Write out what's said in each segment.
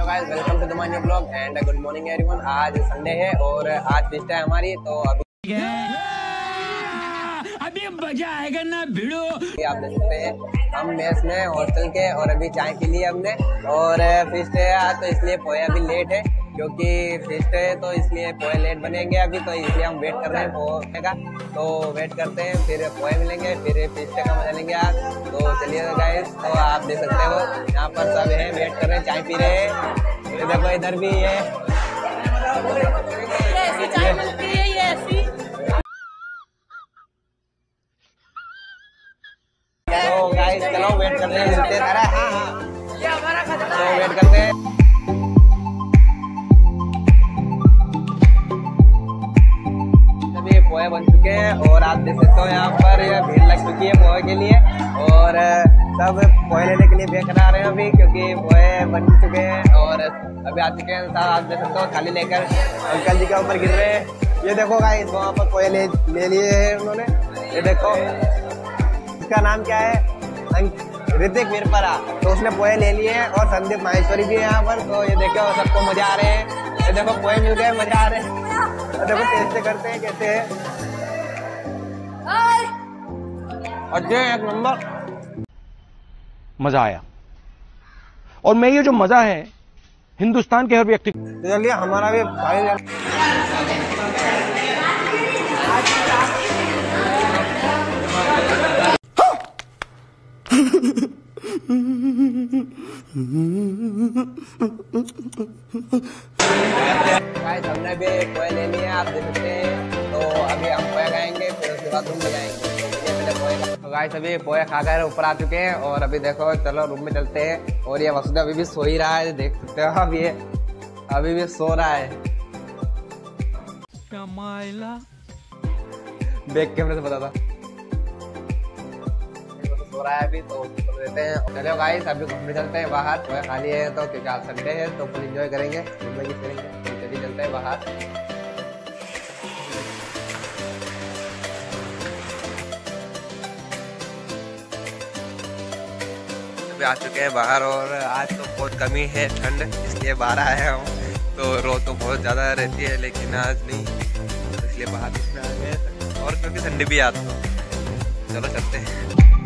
Guys welcome to the my new blog and good morning everyone. आज Sunday है और आज फिस्ट है हमारी, तो अभी मजा आएगा ना भिड़ो। आप देख सकते हैं हम मेस में हॉस्टल के और अभी चाय पी ली हमने और फिस्ट है आज, तो इसलिए पोहे अभी लेट है क्योंकि फिस्ट है तो इसलिए पोहे लेट बनेंगे अभी, तो इसलिए हम वेट कर रहे हैं पोहे का। तो वेट करते हैं, फिर पोहे मिलेंगे, फिर फिस्ट का मजा लेंगे आज। तो चलिए गाइस, तो आप देख सकते हो यहाँ पर सब है वेट कर रहे हैं, चाय पी रहे हैं। देखो इधर भी है, तो गाइस चलो वेट करते हैं, मिलते हैं। तो वेट करते हैं। पोहे बन चुके हैं और आप देख सकते हो यहाँ पर यह भीड़ लग चुकी है पोहे के लिए और सब पोहे लेने के लिए बेच आ रहे हैं अभी, क्योंकि पोहे बन चुके हैं और अभी आ चुके हैं। सब आप देख सकते हो थाली लेकर अंकल जी के ऊपर गिर रहे हैं। ये देखो गाइस वहाँ पर पोहे ले लिए हैं उन्होंने। ये देखो इसका नाम क्या है, ऋतिक मिरपरा, तो उसने पोहे ले लिए हैं और संदीप माहेश्वरी भी है यहाँ पर। तो ये देखो सबको मजा आ रहे हैं, ये देखो पोहे मिल गए, मजा आ रहे हैं। देखो टेस्ट करते हैं कैसे है। अच्छे एक नंबर, मजा आया। और मैं ये जो मजा है हिंदुस्तान के हर व्यक्ति, चलिए हमारा भी भाई हमने भी पोहे ले लिए, आप देख सकते हैं। तो अभी हम पोहे खाएंगे, फिर उसके बाद रूम में जाएंगे। तो गाइस अभी पोहे खाकर ऊपर आ चुके हैं और अभी देखो चलो रूम में चलते हैं। और ये वसुदेव अभी भी सो ही रहा है, देख सकते हो अब ये अभी भी सो रहा है। बैक कैमरे से पता था सो रहा है अभी, तो देते हैं। चलो गाइस अभी घूमने चलते हैं बाहर, पोहे खा लिए हैं तो क्योंकि आज संडे है तो फुल एंजॉय करेंगे, घूमेंगे फिरेंगे। चलिए चलते हैं बाहर। अभी आ चुके हैं बाहर और आज तो बहुत कमी है ठंड, इसलिए बाहर आए हैं हम। तो रोज तो बहुत ज़्यादा रहती है लेकिन आज नहीं, तो इसलिए बाहर इसमें आ गए और क्योंकि संडे भी आता तो चलो चलते हैं।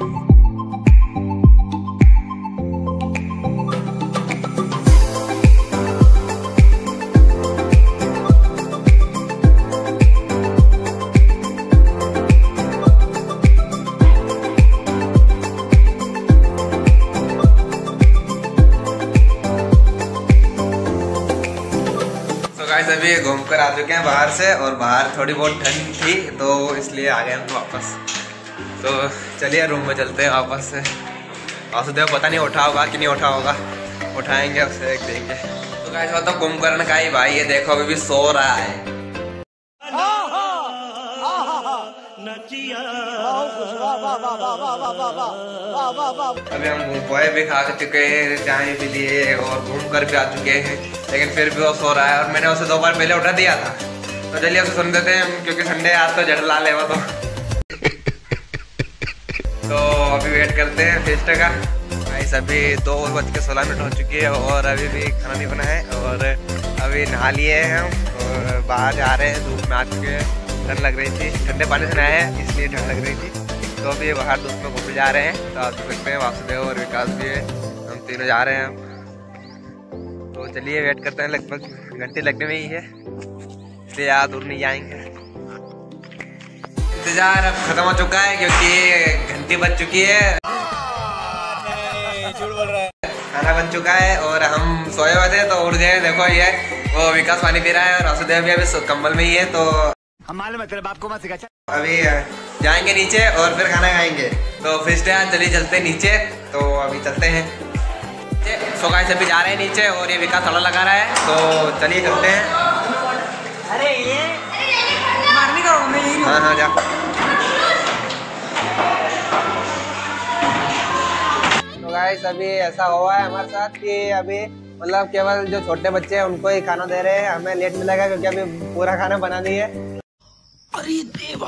अभी घूम कर आ चुके हैं बाहर से और बाहर थोड़ी बहुत ठंड थी तो इसलिए आ गए हम वापस। तो चलिए रूम में चलते हैं वापस से। वासुदेव पता नहीं उठा होगा कि नहीं उठा होगा, उठाएंगे उसे देंगे। तो गाइस वो तो कुंभकर्ण का ही भाई, ये देखो अभी भी सो रहा है। अभी हम पोहे भी खा चुके हैं, चाय भी लिए और घूम कर भी आ चुके हैं, लेकिन फिर भी वो सो रहा है और मैंने उसे 2 बार पहले उठा दिया था। तो चलिए उसे सुन देते हैं क्योंकि संडे आज तो जड़ ला ले वो तो अभी वेट करते हैं फेस्ट का। गाइस अभी 2:16 हो चुकी है और अभी भी खाना नहीं बना है और अभी नहा लिए हैं हम और बाहर जा रहे हैं। धूप में आ चुके हैं, ठंड लग रही थी, ठंडे पानी से नहाए हैं इसलिए ठंड लग रही थी। तो अभी बाहर धूप में घूमने जा रहे हैं। तो आप देख सकते हैं वासुदेव और विकास भी है, हम तीनों जा रहे हैं हम। तो चलिए वेट करते हैं, लगभग घंटे लगने में ही है इसलिए ज़्यादा दूर नहीं जाएंगे। इंतजार अब खत्म हो चुका है क्योंकि घंटी बज चुकी है, खाना बन चुका है और हम सोए हुए थे तो उठ गए। देखो ये वो विकास पानी पी रहा है और वासुदेव भी अभी कंबल में ही है। तो हमारे मतलब आपको मत सिखा, अभी जाएंगे नीचे और फिर खाना खाएंगे। तो फिर चलिए चलते हैं नीचे, तो अभी चलते हैं। सो गाइस अभी जा रहे हैं नीचे और ये विकास ताला लगा रहा है, तो चलिए चलते हैं। अरे ये मारने का मैं यही। हाँ हाँ जा। तो गाइस अभी ऐसा हुआ है हमारे साथ कि अभी मतलब केवल जो छोटे बच्चे हैं उनको ही खाना दे रहे हैं, हमें लेट मिलेगा क्योंकि अभी पूरा खाना बना दिए। अरे देवा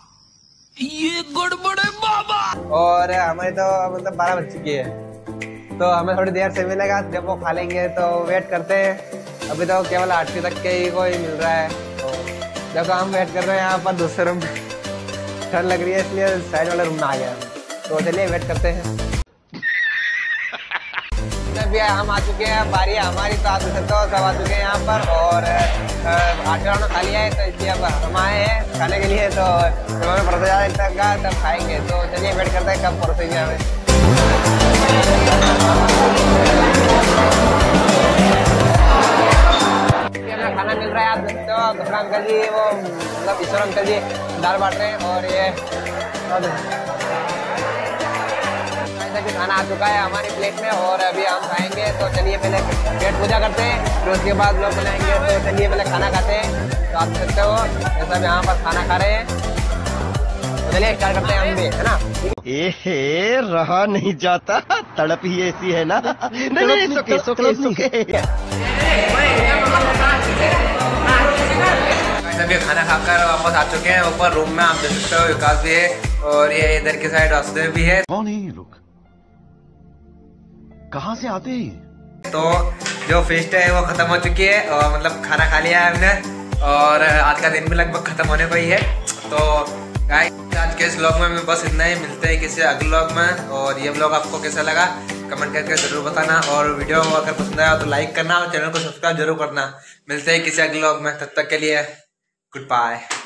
ये गड़बड़ है बाबा। और हमारी तो मतलब 12 बज चुकी है तो हमें थोड़ी देर से मिलेगा, जब वो खा लेंगे तो वेट करते हैं। अभी तो केवल 8वीं तक के ही कोई मिल रहा है, तो जब हम वेट कर रहे हैं यहाँ पर दूसरे रूम में ठंड लग रही है, इसलिए साइड वाले रूम में आ गया। तो चलिए वेट करते हैं। अभी हम आ चुके हैं, बारी है हमारी, तो आप देख सकते हो सब आ चुके हैं यहाँ पर। और 8 राउंड खा लिया है, तो इसलिए अब हम आए हैं खाने के लिए। तो जब हमें परोसा जाएगा तब खाएंगे। तो चलिए वेट करते हैं कब परोसेंगे हमें। हमें खाना मिल रहा है, आप देखते हो दूसरा अंकल जी, वो मतलब ईश्वर अंकल जी दाल बांट रहे हैं। और ये खाना आ चुका है हमारी प्लेट में और अभी हम खाएंगे। तो चलिए पहले पेट पूजा करते हैं, फिर उसके बाद लोग बनाएंगे। तो चलिए पहले खाना खाते हैं। तो आप देख सकते हो ये सब यहाँ पर खाना खा रहे हैं। तो चलिए स्टार्ट करते हैं हम भी, है ना। ए रहा नहीं जाता, तड़प ही ऐसी है ना। नहीं सभी खाना खाकर वापस आ चुके हैं ऊपर रूम में। आप देख सकते हो विकास भी है और ये इधर की साइड वासुदेव भी है। कौन है ये लोग, कहाँ से आते हैं? तो जो फेस्ट है वो खत्म हो चुकी है और मतलब खाना खा लिया है हमने और आज का दिन भी लगभग खत्म होने को ही है। तो गाइस आज के इस व्लॉग में बस इतना ही, मिलते हैं किसी अगले व्लॉग में। और ये व्लॉग आपको कैसा लगा कमेंट करके जरूर बताना, और वीडियो अगर पसंद आया तो लाइक करना और चैनल को सब्सक्राइब जरूर करना। मिलते हैं किसी अगले व्लॉग में, तब तक के लिए गुड बाय।